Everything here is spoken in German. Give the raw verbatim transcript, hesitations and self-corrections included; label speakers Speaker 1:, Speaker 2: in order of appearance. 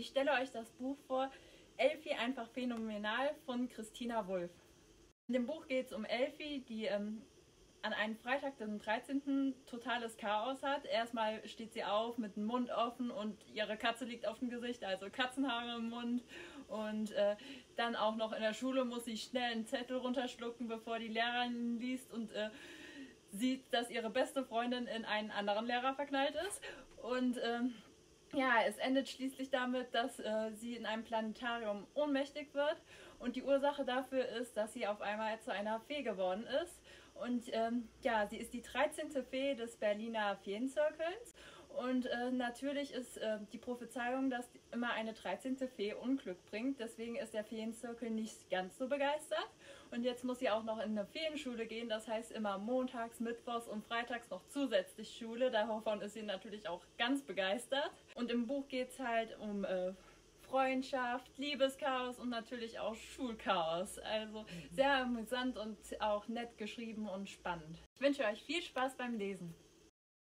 Speaker 1: Ich stelle euch das Buch vor, Elfi einfach phänomenal von Christina Wulff. In dem Buch geht es um Elfi, die ähm, an einem Freitag, den dreizehnten totales Chaos hat. Erstmal steht sie auf mit dem Mund offen und ihre Katze liegt auf dem Gesicht, also Katzenhaare im Mund. Und äh, dann auch noch in der Schule muss sie schnell einen Zettel runterschlucken, bevor die Lehrerin liest und äh, sieht, dass ihre beste Freundin in einen anderen Lehrer verknallt ist. Und ähm, ja, es endet schließlich damit, dass äh, sie in einem Planetarium ohnmächtig wird und die Ursache dafür ist, dass sie auf einmal zu einer Fee geworden ist. Und ähm, ja, sie ist die dreizehnte Fee des Berliner Feenzirkels und äh, natürlich ist äh, die Prophezeiung, dass immer eine dreizehnte Fee Unglück bringt. Deswegen ist der Feenzirkel nicht ganz so begeistert. Und jetzt muss sie auch noch in eine Feenschule gehen, das heißt immer montags, mittwochs und freitags noch zusätzlich Schule. Davon ist sie natürlich auch ganz begeistert. Und im Buch geht es halt um äh, Freundschaft, Liebeschaos und natürlich auch Schulchaos. Also sehr amüsant und auch nett geschrieben und spannend. Ich wünsche euch viel Spaß beim Lesen.